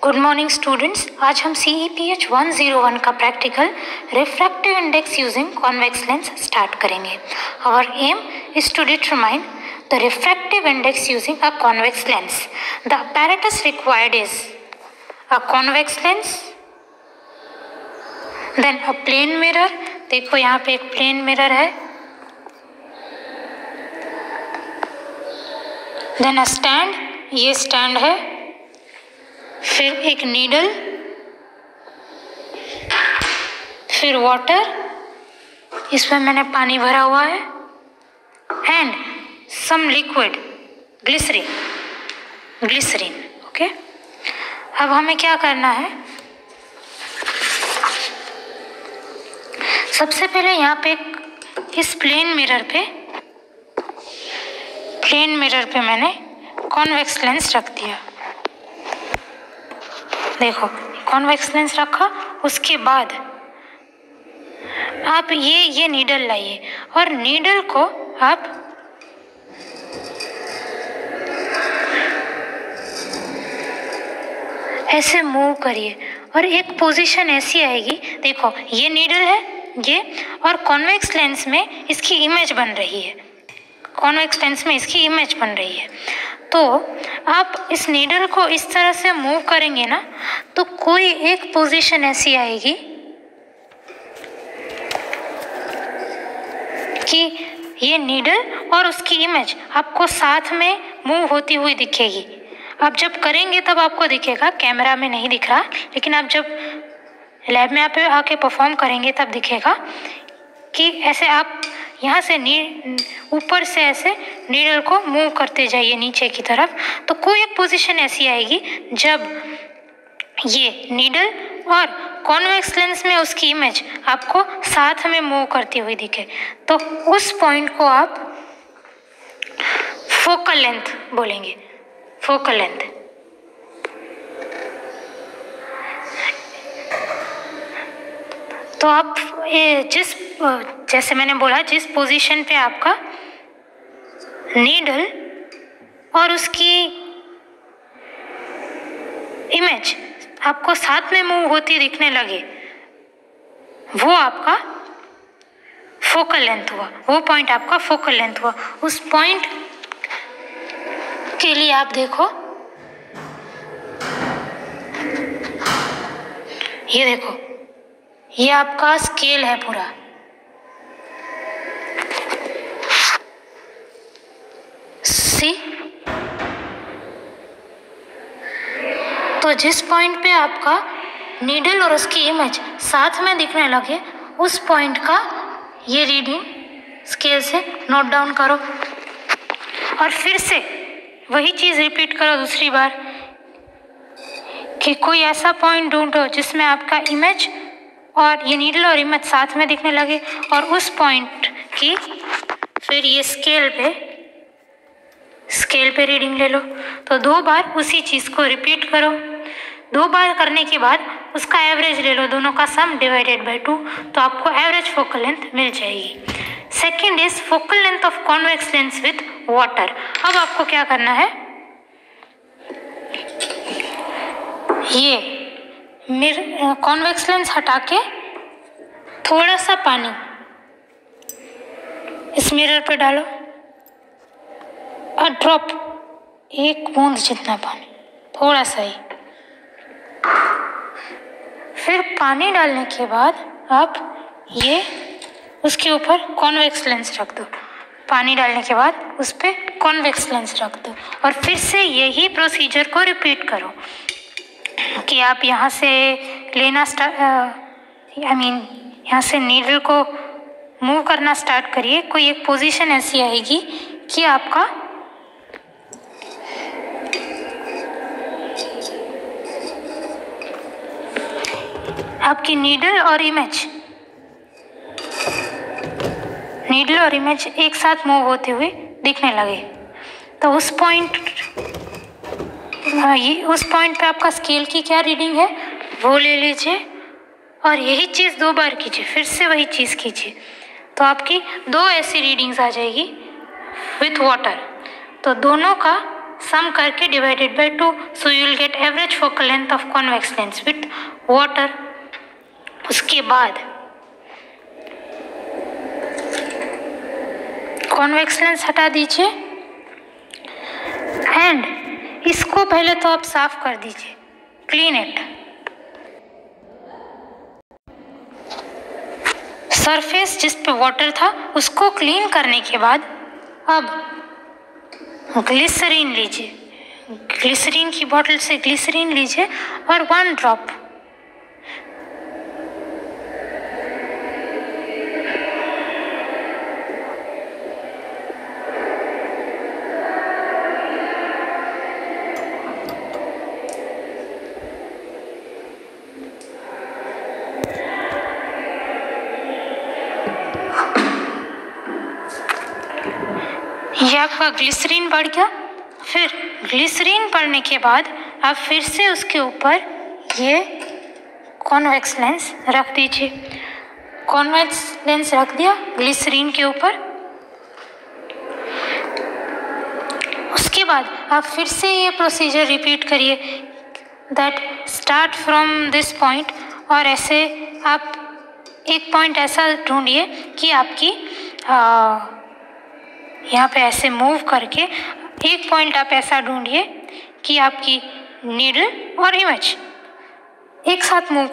Good morning students. आज हम CEPH 101 का practical refractive index using convex lens start करेंगे। Our aim is to determine the refractive index using a convex lens. The apparatus required is a convex lens, then a plane mirror। देखो यहाँ पे एक plane mirror है, then a stand, ये stand है, फिर एक नीडल, फिर वाटर, इसमें मैंने पानी भरा हुआ है, and some liquid, glycerine. Okay, अब हमें क्या करना है, सबसे पहले यहाँ पे इस प्लेन मिरर पे मैंने कॉन्वेक्स लेंस रख दिया। देखो कॉन्वेक्स लेंस रखा, उसके बाद आप ये नीडल लाइए और नीडल को आप ऐसे मूव करिए और एक पोजीशन ऐसी आएगी। देखो ये नीडल है ये, और कॉन्वेक्स लेंस में इसकी इमेज बन रही है, तो आप इस नीडल को इस तरह से मूव करेंगे ना, तो कोई एक पोजीशन ऐसी आएगी कि ये नीडल और उसकी इमेज आपको साथ में मूव होती हुई दिखेगी। आप जब करेंगे तब आपको दिखेगा, कैमरा में नहीं दिख रहा, लेकिन आप जब लैब में आप आके परफॉर्म करेंगे तब दिखेगा कि ऐसे आप यहाँ से ऊपर से ऐसे नीडल को मूव करते जाइए नीचे की तरफ, तो कोई एक पोजीशन ऐसी आएगी जब ये नीडल और कॉन्वेक्स लेंस में उसकी इमेज आपको साथ में मूव करती हुई दिखे, तो उस पॉइंट को आप फोकल लेंथ बोलेंगे, फोकल लेंथ। तो आप जैसे मैंने बोला, जिस पोजीशन पे आपका नीडल और उसकी इमेज आपको साथ में मूव होती दिखने लगे, वो आपका फोकल लेंथ हुआ, वो पॉइंट आपका फोकल लेंथ हुआ। उस पॉइंट के लिए आप देखो, ये देखो, ये आपका स्केल है पूरा, सी। तो जिस पॉइंट पे आपका नीडल और उसकी इमेज साथ में दिखने लगे, उस पॉइंट का ये रीडिंग स्केल से नोट डाउन करो और फिर से वही चीज़ रिपीट करो दूसरी बार कि कोई ऐसा पॉइंट ढूंढो जिसमें आपका इमेज और ये नीडल और इमेज साथ में दिखने लगे, और उस पॉइंट की फिर ये स्केल पे रीडिंग ले लो। तो 2 बार उसी चीज़ को रिपीट करो, 2 बार करने के बाद उसका एवरेज ले लो, दोनों का सम डिवाइडेड बाय 2, तो आपको एवरेज फोकल लेंथ मिल जाएगी। Second is focal length of convex lens with water. अब आपको क्या करना है, ये कॉन्वेक्स लेंस हटा के थोड़ा सा पानी इस मिरर पे डालो, और ड्रॉप, एक बूंद जितना पानी, थोड़ा सा ही। फिर पानी डालने के बाद आप ये उसके ऊपर कॉन्वेक्स लेंस रख दो, पानी डालने के बाद उस पर कॉन्वेक्स लेंस रख दो, और फिर से यही प्रोसीजर को रिपीट करो कि आप यहाँ से लेना यहाँ से नीडल को मूव करना स्टार्ट करिए। कोई एक पोजीशन ऐसी आएगी कि आपकी नीडल और इमेज एक साथ मूव होते हुए दिखने लगे, तो उस पॉइंट पे आपका स्केल की क्या रीडिंग है वो ले लीजिए, और यही चीज़ 2 बार कीजिए, फिर से वही चीज़ कीजिए, तो आपकी 2 ऐसी रीडिंग्स आ जाएगी विथ वाटर। तो दोनों का सम करके divided by 2, so you will get average focal length of convex lens with water. उसके बाद कॉन्वेक्स लेंस हटा दीजिए एंड इसको पहले तो आप साफ कर दीजिए, क्लीन इट। सरफेस जिस पे वाटर था उसको क्लीन करने के बाद अब ग्लिसरीन लीजिए, ग्लिसरीन की बोतल से ग्लिसरीन लीजिए और 1 ड्रॉप ये आपका ग्लिसरीन बढ़ गया। फिर ग्लिसरीन पड़ने के बाद आप फिर से उसके ऊपर ये कॉन्वेक्स लेंस रख दीजिए। कॉन्वेक्स लेंस रख दिया ग्लिसरीन के ऊपर। उसके बाद आप फिर से ये प्रोसीजर रिपीट करिए, that start from this point, और ऐसे आप एक पॉइंट ऐसा ढूंढिए कि आपकी यहाँ पे ऐसे मूव करके एक पॉइंट आप ऐसा ढूंढिए कि आपकी नीडल और इमेज एक साथ मूव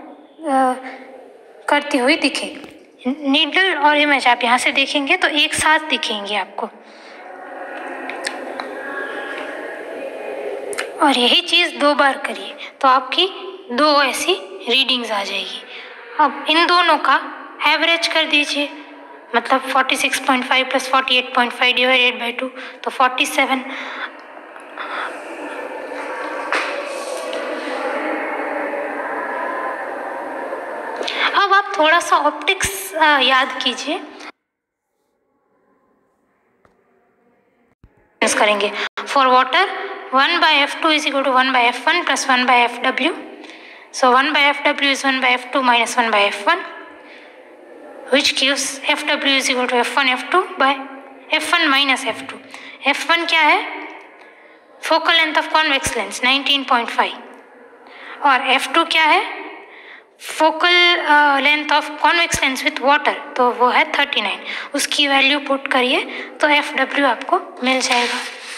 करती हुई दिखे। नीडल और इमेज आप यहाँ से देखेंगे तो एक साथ दिखेंगे आपको, और यही चीज़ 2 बार करिए तो आपकी 2 ऐसी रीडिंग्स आ जाएगी। अब इन दोनों का एवरेज कर दीजिए, मतलब 46.5 प्लस 48.5 डिवाइडेड बाई 2 तो 47। अब आप थोड़ा सा ऑप्टिक्स याद कीजिए, करेंगे। For water 1/f2 is equal to 1/f1 plus 1/fw, so 1/fw is 1/f2 minus 1/f1, which gives FW is equal to F1 F2 by F1 minus F2। F1 क्या है? Focal length of convex lens 19.5, और F2 क्या है? Focal length of convex lens with water, तो वो है 39। उसकी value put करिए तो FW आपको मिल जाएगा।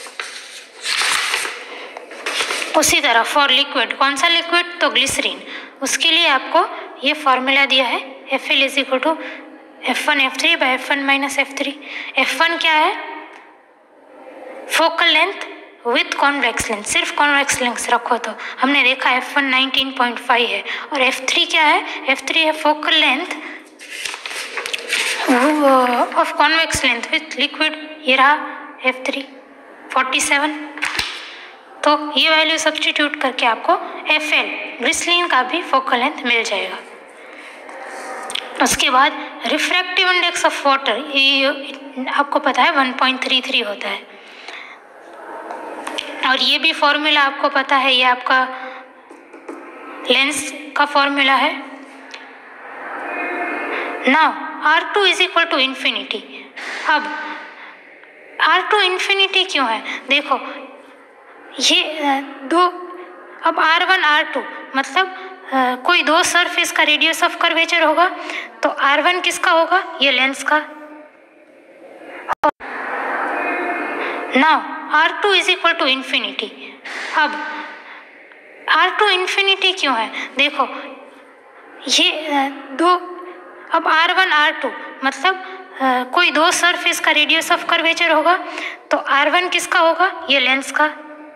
उसी तरह फॉर लिक्विड, कौन सा लिक्विड? तो ग्लिसरीन। उसके लिए आपको ये फॉर्मूला दिया है, FL is equal to F1 F3 by F1 minus F3। F1 क्या है? Focal length with convex lens, सिर्फ कॉन्वेक्स लेंस रखो तो हमने देखा F1 19.5 है, और F3 क्या है? F3 है focal length of convex length with liquid, ये रहा F3 47। तो ये वैल्यू सब्स्टिट्यूट करके आपको FL ग्लिसरीन का भी फोकल लेंथ मिल जाएगा। उसके बाद रिफ्रैक्टिव इंडेक्स ऑफ वाटर, ये आपको पता है 1.33 होता है, और ये भी फॉर्मूला आपको पता है, ये आपका लेंस का फॉर्मूला है। Now R2 is equal to infinity. अब R2 इन्फिनिटी क्यों है? देखो ये दो, अब R1 R2 मतलब कोई 2 सरफेस का रेडियस ऑफ कर्वेचर होगा, तो R1 किसका होगा? ये लेंस का। Now R2 is equal to infinity. अब R2 इन्फिनिटी क्यों है? देखो ये दो, अब R1 R2 मतलब कोई 2 सरफेस का रेडियस ऑफ कर्वेचर होगा, तो R1 किसका होगा? ये लेंस का,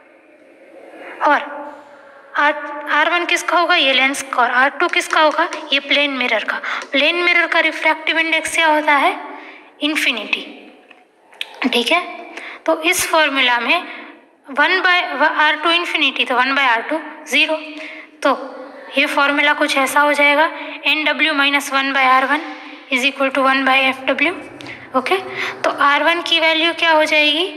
और R1 किसका होगा? ये लेंस का, और R2 किसका होगा? ये प्लेन मिरर का। प्लेन मिरर का रिफ्रैक्टिव इंडेक्स क्या होता है? इन्फिनिटी। ठीक है, तो इस फॉर्मूला में 1/R2 इन्फिनिटी, तो 1/R2 0, तो ये फॉर्मूला कुछ ऐसा हो जाएगा, NW minus 1/R1 is equal to 1/FW। Okay, तो R1 की वैल्यू क्या हो जाएगी?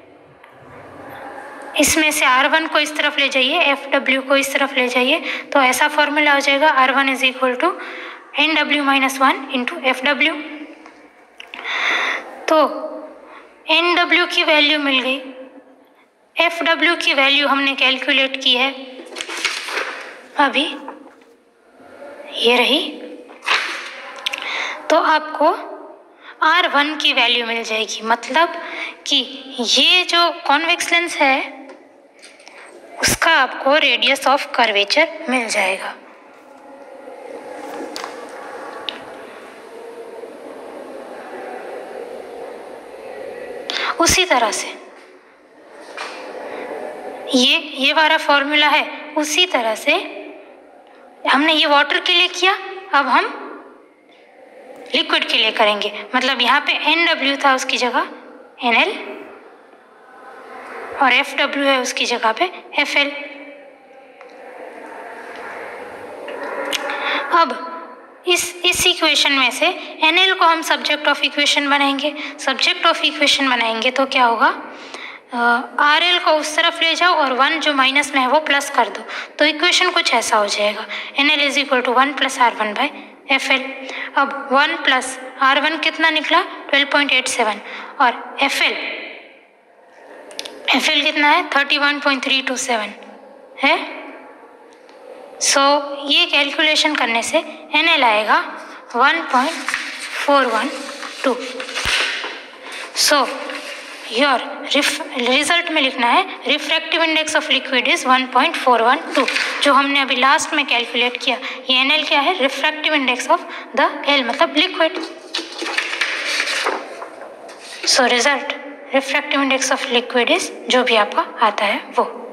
इसमें से R1 को इस तरफ ले जाइए, FW को इस तरफ ले जाइए, तो ऐसा फॉर्मूला हो जाएगा R1 is equal to NW minus 1 into FW। तो NW की वैल्यू मिल गई FW की वैल्यू हमने कैलकुलेट की है अभी, ये रही। तो आपको R1 की वैल्यू मिल जाएगी, मतलब कि ये जो कॉन्वेक्स लेंस है उसका आपको रेडियस ऑफ कर्वेचर मिल जाएगा। उसी तरह से ये वाला फॉर्मूला है, उसी तरह से हमने ये वाटर के लिए किया, अब हम लिक्विड के लिए करेंगे। मतलब यहाँ पे NW था उसकी जगह NL और FW है उसकी जगह पे FL। अब इस इक्वेशन में से NL को हम सब्जेक्ट ऑफ इक्वेशन बनाएंगे। सब्जेक्ट ऑफ इक्वेशन बनाएंगे तो क्या होगा, RL को उस तरफ ले जाओ और 1 जो माइनस में है वो प्लस कर दो, तो इक्वेशन कुछ ऐसा हो जाएगा, NL is equal to 1 plus R1 by FL। अब 1 प्लस R1 कितना निकला 12.87 और FL कितना है 31.327 है। सो ये कैलकुलेशन करने से NL आएगा 1.412। सो योर रिजल्ट में लिखना है refractive index of liquid is 1.412, जो हमने अभी लास्ट में कैलकुलेट किया। ये NL क्या है, refractive index of the L मतलब liquid. So result refractive index of liquid is जो भी आपका आता है वो।